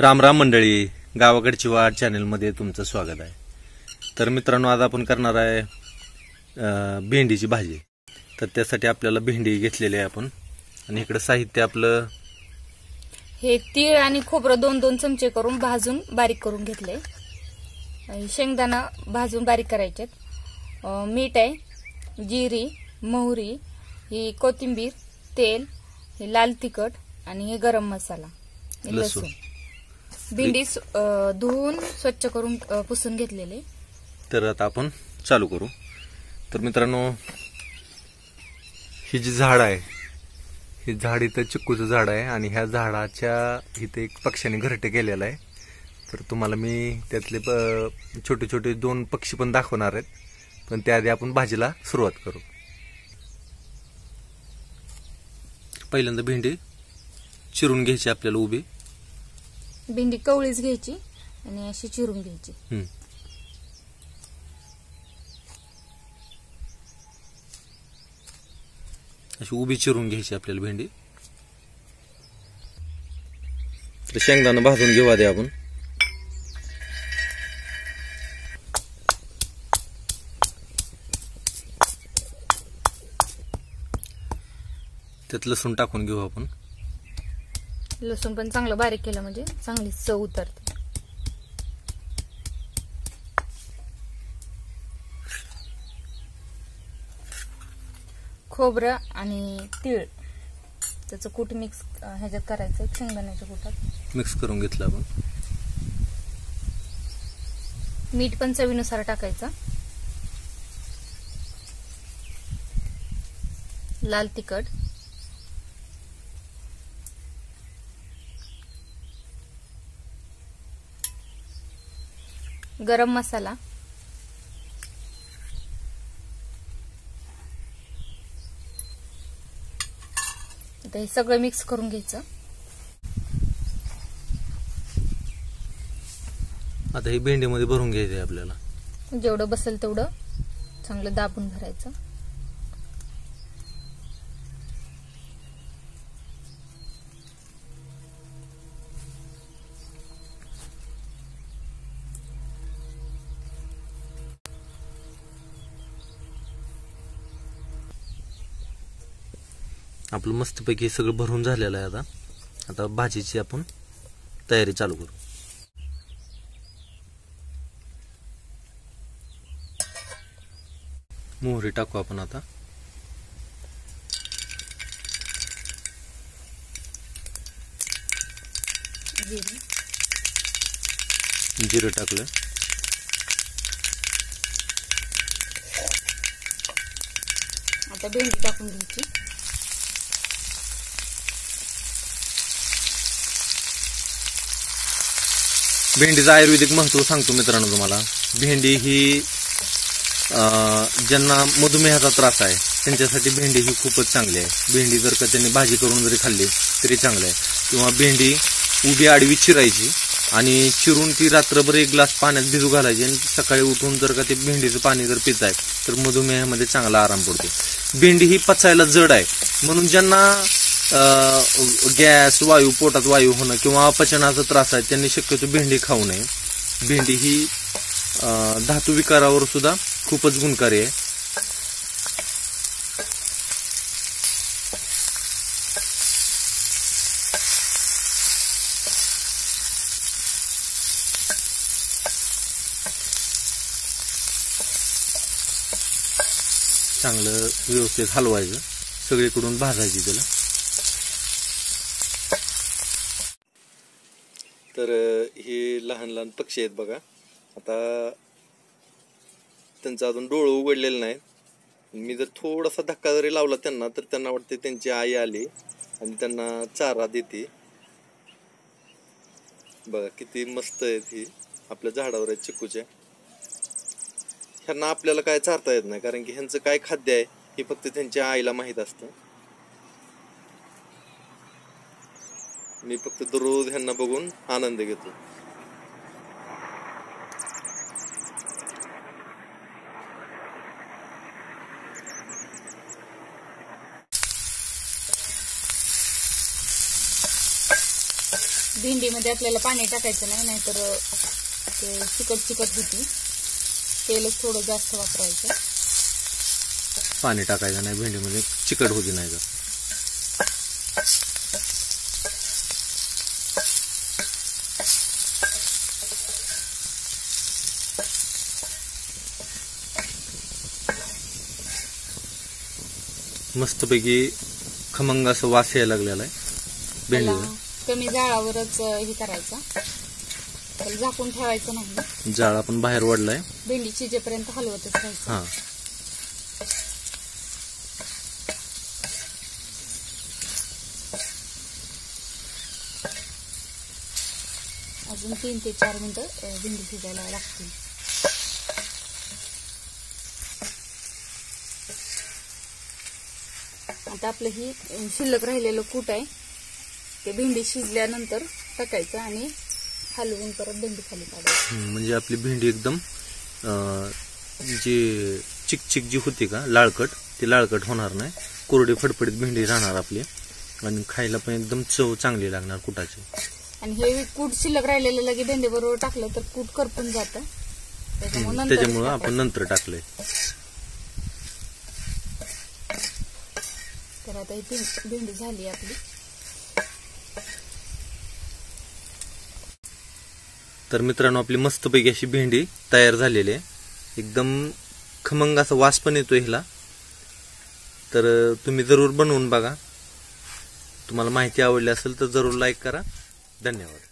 राम राम मंडळी, गावाकडची वाट चॅनलमध्ये तुमचं स्वागत आहे। तर मित्रांनो, आज आपण करणार आहे भेंडीची भाजी। तर त्यासाठी आपल्याला भेंडी घेतलेली आहे आपण, आणि इकडे साहित्य आपलं हे तीळ आणि खोबरं 2-2 चमचे करून भाजून बारीक करून घेतले। शेंगदाणा भाजून बारीक करायचे। मीठ आहे, जिरी, मोहरी, ही कोथिंबीर, तेल, हे लाल तिखट आणि हे गरम मसाला, लसूण। भेंडी धुवून स्वच्छ करून पुसून घेतलेले। तर आता आपण चालू करू। तर मित्रांनो, ही जी झाड आहे, हे झाड इथं चिक्कूचं झाड आहे, आणि ह्या झाडाच्या इथे एक पक्ष्याने घरटे केलेलं आहे। तर तुम्हाला मी त्यातले छोटे छोटे 2 पक्षी पण दाखवणार आहेत, पण त्याआधी आपण भाजीला सुरुवात करू। पहिल्यांदा भेंडी चिरून घ्यायची आपल्याला उभी। भेंडी कवळीच घ्यायची आणि अशी चिरून घ्यायची। अशी उभी चिरून घ्यायची आपल्याला भेंडी। तर शेंगदाणा भाजून घेऊ आधी आपण। त्यात लसूण टाकून घेऊ आपण। लसूण पण चांगलं बारीक केलं म्हणजे चांगली चव उतरते। खोबरं आणि तीळ त्याचं कूट मिक्स ह्याच्यात करायचं, शेंगदाण्याच्या कुटात मिक्स करून घेतलं आपण। मीठ पण चवीनुसार टाकायचं। लाल तिखट, गरम मसाला, आता हे सगळं मिक्स करून घ्यायचं। आता ही भेंडीमध्ये भरून घ्यायचं आहे आपल्याला। जेवढं बसेल तेवढं चांगलं दाबून भरायचं। आपलं मस्तपैकी सगळं भरून झालेलं आहे। आता भाजीची आपण तयारी चालू करू। मोहरी टाकू आपण आता। जिरं टाकलं। आता भेंडी टाकून घ्यायची। भेंडीचं आयुर्वेदिक महत्व सांगतो मित्रांनो तुम्हाला। भेंडी ही ज्यांना मधुमेहाचा त्रास आहे त्यांच्यासाठी भेंडी ही खूपच चांगली आहे। भेंडी जर का त्यांनी भाजी करून जरी खाल्ली तरी चांगलं आहे। किंवा भेंडी उभी आडवी चिरायची आणि चिरून ती रात्रभर 1 ग्लास पाण्यात भिजू घालायची, आणि सकाळी उठून जर का ते भेंडीचं पाणी जर पिताय तर मधुमेहामध्ये चांगला आराम पडतो। भेंडी ही पचायला जड आहे, म्हणून ज्यांना गॅस, वायू, पोटात वायू होणं किंवा अपचनाचा त्रास आहे त्यांनी शक्यतो भेंडी खाऊ नये। भेंडी ही धातू विकारावर सुद्धा खूपच गुणकारी आहे। चांगलं व्यवस्थित हलवायचं, सगळीकडून भाजायची त्याला। तर हे लहान लहान पक्षी आहेत बघा। आता त्यांचं अजून डोळं उघडलेलं नाही। मी जर थोडासा धक्का जरी लावला त्यांना तर त्यांना वाटते त्यांची आई आली आणि त्यांना चारा देते। बघा किती मस्त आहेत। ही आपल्या झाडावर आहेत चिक्कूच्या। ह्यांना आपल्याला काय चारता येत नाही, कारण की ह्यांचं काय खाद्य आहे हे फक्त त्यांच्या आईला माहीत असतं। मी फक्त दररोज ह्यांना बघून आनंद घेतो। भेंडीमध्ये आपल्याला पाणी टाकायचं नाही, नाहीतर ते चिकट होती. तेलच थोडं जास्त वापरायचं. पाणी टाकायचं नाही भेंडीमध्ये, चिकट होती नाही तर. मस्तपैकी खमंग असं वास यायला लागलेला आहे भेंडीला. कमी जाळावरच हे करायचं, त्याला झाकून ठेवायचं नाही. जाळ आपण बाहेर वाढलाय, भेंडी शिजेपर्यंत हलवतच राहायचं. हा. अजून 3 ते 4 मिनिटं भेंडी शिजायला लागतील. आता आपलं ही शिल्लक राहिलेलं कूट आहे ते भेंडी शिजल्यानंतर टाकायचं आणि हलवून परत भेंडी खाली काढायची. म्हणजे आपली भेंडी एकदम जी चिकचिक जी होती का लाळकट, ती लाळकट होणार नाही. कोरडी फडफडीत भेंडी राहणार आपली आणि खायला पण एकदम चव चांगली लागणार कुटाची. आणि हे कूट शिल्लक राहिलेलं लगे भेंडी बरोबर टाकलं तर कूट करपून जातं, त्याच्यामुळे आपण नंतर टाकलंय. तर आता ही भेंडी झाली आपली. तर मित्रांनो, आपली मस्तपैकी अशी भेंडी तयार झालेली आहे. एकदम खमंग असा वास पण येतो ह्याला. तर तुम्ही जरूर बनवून बघा. तुम्हाला माहिती आवडली असेल तर जरूर लाईक करा. धन्यवाद.